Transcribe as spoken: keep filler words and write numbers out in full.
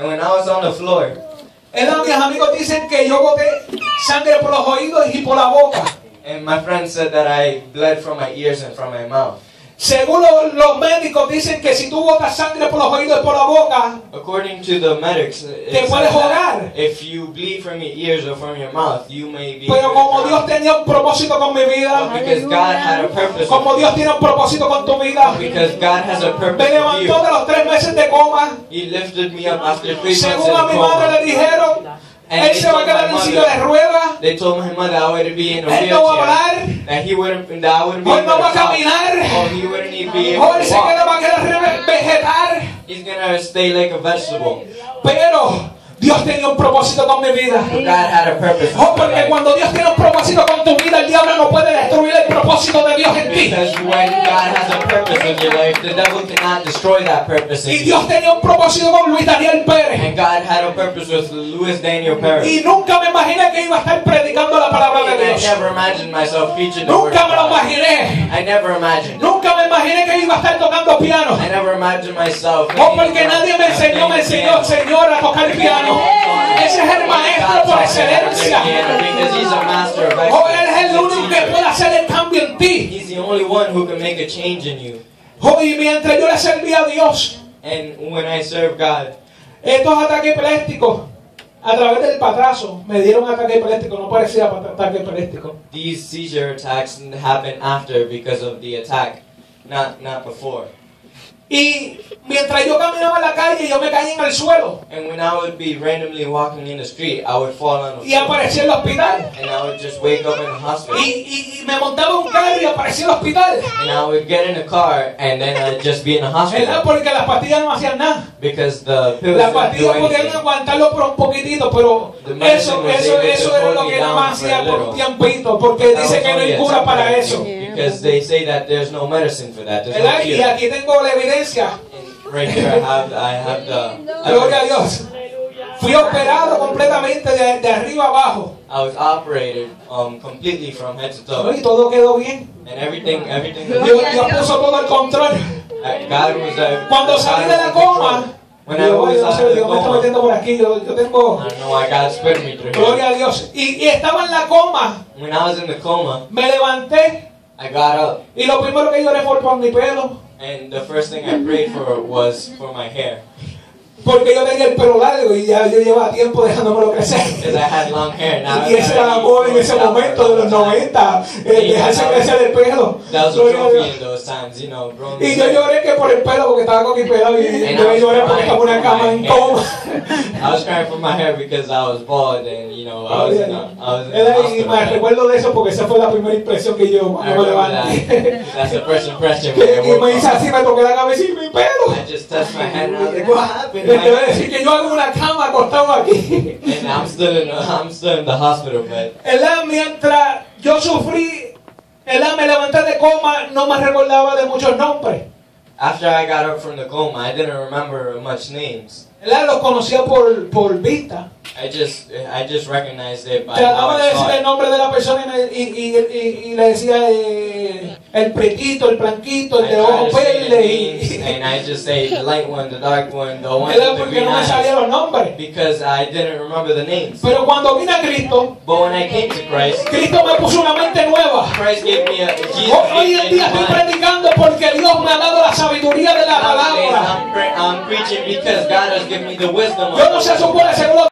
And when I was on the floor, él, mis amigos dicen que yo boté sangre por los oídos y por la boca. and my friend said that I bled from my ears and from my mouth. Según los, los médicos dicen que si tú botas sangre por los oídos y por la boca, According to the medics, it te says puedes that ahogar. if you bleed from your ears or from your mouth, you may be. Pero como Dios tenía un propósito con mi vida, But because God had a purpose. como Dios tiene un propósito con tu vida, Because God has a me purpose with levantó you. de los tres meses de coma. He lifted me up after three months in Según a mi madre coma. le dijeron, And él they se va a told my quedar en silla de mother, ruedas, they told my mother I would be in a él no va a wheelchair. hablar, That he wouldn't, that I wouldn't be hoy able no va a to talk. caminar, Or he wouldn't even be able hoy to se walk. queda, va a quedar re- vegetar. He's gonna stay like a vegetable. Pero Dios tenía un propósito con mi vida. God had a purpose. Oh, porque cuando Dios tiene un propósito con tu vida, el diablo no puede destruir el propósito de Dios en ti. Because when God has a purpose in your life, the devil cannot destroy that purpose Y in you. Dios tenía un propósito con Luis Daniel Pérez. And God had a purpose with Louis Daniel Perez. Y nunca me imaginé que iba a estar predicando la palabra de And I Dios. never imagined myself preaching the word Nunca of me lo God. imaginé. I never imagined. Nunca me imaginé que iba a estar tocando piano. I never imagined myself. Oh, porque nadie me enseñó, me enseñó, Señor, a tocar piano. Ese es el maestro por excelencia. Because he's a master of Oh, Él es el excellence. único que puede hacer el cambio en ti. He's the only one who can make a change in you. Oh, y mientras yo le servía a Dios, And when I serve God, estos ataques epilépticos, a través del patrazo, me dieron ataque epiléptico, no parecía ataque epiléptico. these seizure attacks happen after because of the attack, not not before. Y mientras yo caminaba en la calle, yo me caí en el suelo. And when I would be randomly walking in the street, I would fall on the Y floor. aparecí en el hospital. And I would just wake up in the hospital. Y, y, y me montaba en un carro y aparecí en el hospital. And I would get in a car and then I'd just be in the ¿Verdad? hospital. Porque las pastillas no hacían nada. Because the pills Las didn't do pastillas podían anything. aguantarlo por un poquitito, pero The medicine eso, was eso, able to eso era hold lo you que nada down más for hacía a por un little. tiempito, porque That dice was que no only hay a cura para temporary eso. thing, because they say that there's no medicine for that. There's no ¿Verdad? Y cure. aquí tengo la evidencia. Right here I have I have the Gloria a Dios. Fui operado completamente de, de arriba abajo. I was operated um completely from head to toe. Y todo quedó bien. And everything everything was Dios, Dios puso todo el control. uh, God was uh, Cuando God salí was de la in control. coma, When I Dios, was Dios, out of the Dios me está coma, metiendo por aquí. Yo, yo tengo. I don't know why God spit me through Gloria here. a Dios. Y, y estaba en la coma. When I was in the coma, Me levanté. I got up Y lo primero que lloré fue por mi pelo. and the first thing I prayed for was for my hair. Porque yo tenía el pelo largo y ya yo llevaba tiempo dejándomelo crecer. Because I had long hair. Now Y ese era la moda en ese momento de los noventa, eh, dejarse crecer el pelo. That was a Gloria a trophy Dios. in those times, you know, growing Y yo hair. lloré que por el pelo, porque estaba con mi pelo, y And yo I was lloré porque estaba en una crying cama for en my coma. I was crying for my hair because I was bald and, you know, I was in a, I was in the Era- Y hospital. me recuerdo de eso porque esa fue la primera impresión que yo I cuando me remember levanté. that. That's the first impression when I Y me woke hice up. así, me toqué la cabeza y mi pelo. I just touched my head and I was like, what happened? Te voy a decir que yo hago una cama acostado aquí. And I'm still in, I'm still in the hospital bed. ¿Verdad? Mientras yo sufrí, ¿verdad? Me levanté de coma, no me recordaba de muchos nombres. After I got up from the coma, I didn't remember much names. ¿Verdad? Los conocía por, por vista. I just, I just recognized it by how Trataba de I decir saw el it. nombre de la persona y, me- y, y, y, y le decía eh, el pretito, el blanquito, el I de try ojos to say the verdes. names, Y, and I just say the light one, the dark one, the one ¿verdad? with the Porque green no me salían eyes, los nombres. because I didn't remember the names. Pero cuando vine a Cristo, But when I came to Christ, Cristo me puso una mente nueva. Christ gave me a Jesus Hoy gave en me día a estoy new mind. predicando porque Dios me ha dado la sabiduría de la Nowadays, palabra. I'm, pre- I'm preaching because God has given me the wisdom of Yo no sé, the supone seguro